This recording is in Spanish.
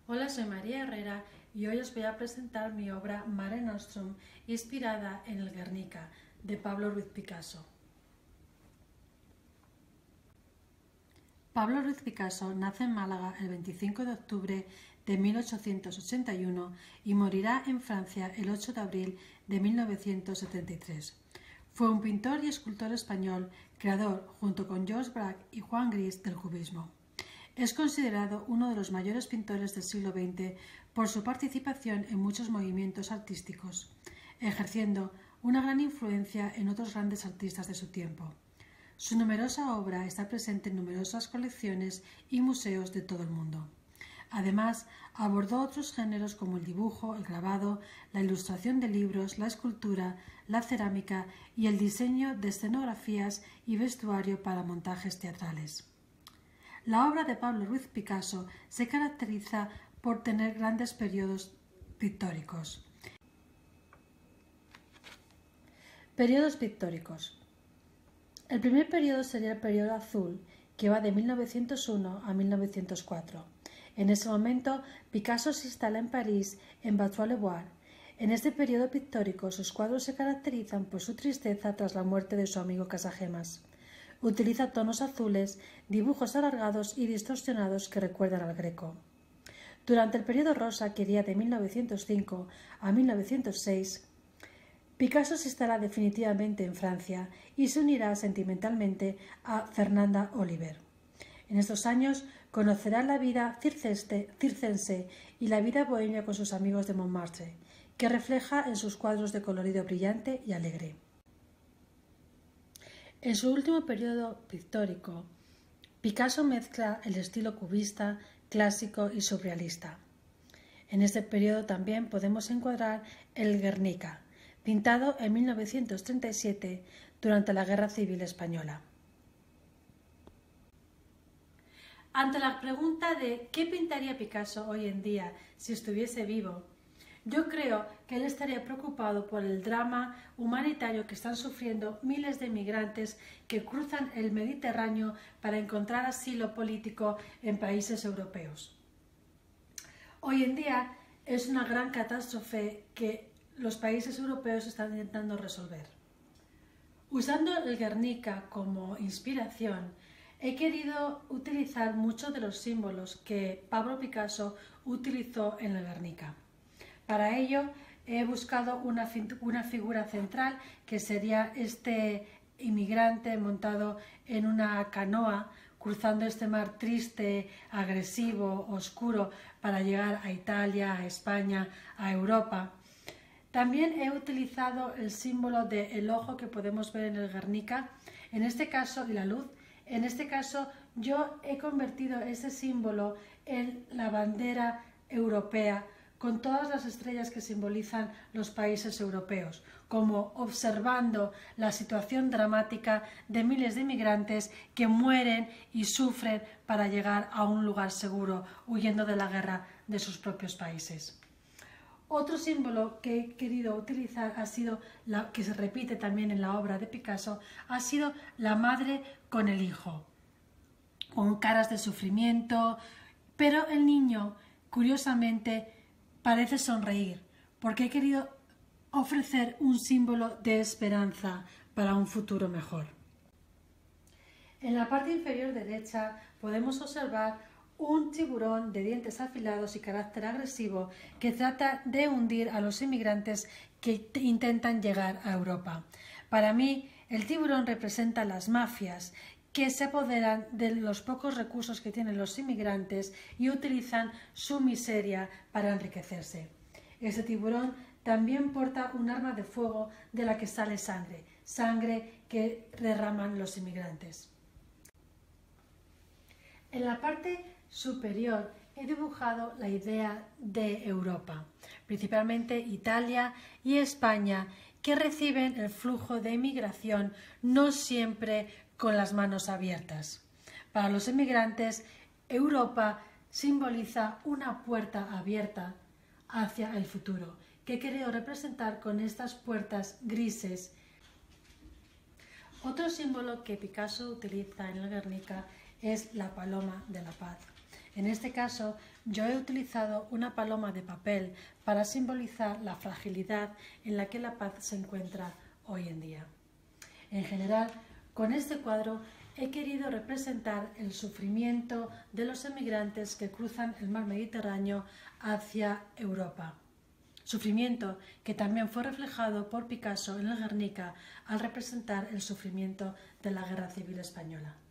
Hola, soy María Herrera y hoy os voy a presentar mi obra Mare Nostrum, inspirada en el Guernica, de Pablo Ruiz Picasso. Pablo Ruiz Picasso nace en Málaga el 25 de octubre de 1881 y morirá en Francia el 8 de abril de 1973. Fue un pintor y escultor español, creador, junto con Georges Braque y Juan Gris, del cubismo. Es considerado uno de los mayores pintores del siglo XX por su participación en muchos movimientos artísticos, ejerciendo una gran influencia en otros grandes artistas de su tiempo. Su numerosa obra está presente en numerosas colecciones y museos de todo el mundo. Además, abordó otros géneros como el dibujo, el grabado, la ilustración de libros, la escultura, la cerámica y el diseño de escenografías y vestuario para montajes teatrales. La obra de Pablo Ruiz Picasso se caracteriza por tener grandes periodos pictóricos. Periodos pictóricos. El primer periodo sería el periodo azul, que va de 1901 a 1904. En ese momento, Picasso se instala en París, en Bâtiment-le-Bois. En este periodo pictórico, sus cuadros se caracterizan por su tristeza tras la muerte de su amigo Casagemas. Utiliza tonos azules, dibujos alargados y distorsionados que recuerdan al Greco. Durante el periodo rosa, que iría de 1905 a 1906, Picasso se instala definitivamente en Francia y se unirá sentimentalmente a Fernanda Oliver. En estos años conocerá la vida circense y la vida bohemia con sus amigos de Montmartre, que refleja en sus cuadros de colorido brillante y alegre. En su último periodo pictórico, Picasso mezcla el estilo cubista, clásico y surrealista. En este periodo también podemos encuadrar el Guernica, pintado en 1937 durante la Guerra Civil Española. Ante la pregunta de ¿qué pintaría Picasso hoy en día si estuviese vivo?, yo creo que él estaría preocupado por el drama humanitario que están sufriendo miles de migrantes que cruzan el Mediterráneo para encontrar asilo político en países europeos. Hoy en día es una gran catástrofe que los países europeos están intentando resolver. Usando el Guernica como inspiración, he querido utilizar muchos de los símbolos que Pablo Picasso utilizó en el Guernica. Para ello he buscado una figura central, que sería este inmigrante montado en una canoa cruzando este mar triste, agresivo, oscuro, para llegar a Italia, a España, a Europa. También he utilizado el símbolo del ojo que podemos ver en el Guernica, en este caso, y la luz. En este caso yo he convertido ese símbolo en la bandera europea, con todas las estrellas que simbolizan los países europeos, como observando la situación dramática de miles de inmigrantes que mueren y sufren para llegar a un lugar seguro, huyendo de la guerra de sus propios países. Otro símbolo que he querido utilizar ha sido, que se repite también en la obra de Picasso, ha sido la madre con el hijo, con caras de sufrimiento, pero el niño, curiosamente, parece sonreír, porque he querido ofrecer un símbolo de esperanza para un futuro mejor. En la parte inferior derecha podemos observar un tiburón de dientes afilados y carácter agresivo que trata de hundir a los inmigrantes que intentan llegar a Europa. Para mí, el tiburón representa las mafias que se apoderan de los pocos recursos que tienen los inmigrantes y utilizan su miseria para enriquecerse. Este tiburón también porta un arma de fuego de la que sale sangre, sangre que derraman los inmigrantes. En la parte superior he dibujado la idea de Europa, principalmente Italia y España, que reciben el flujo de inmigración no siempre con las manos abiertas. Para los inmigrantes, Europa simboliza una puerta abierta hacia el futuro, que he querido representar con estas puertas grises. Otro símbolo que Picasso utiliza en el Guernica es la paloma de la paz. En este caso, yo he utilizado una paloma de papel para simbolizar la fragilidad en la que la paz se encuentra hoy en día. En general, con este cuadro he querido representar el sufrimiento de los emigrantes que cruzan el mar Mediterráneo hacia Europa. Sufrimiento que también fue reflejado por Picasso en el Guernica al representar el sufrimiento de la Guerra Civil Española.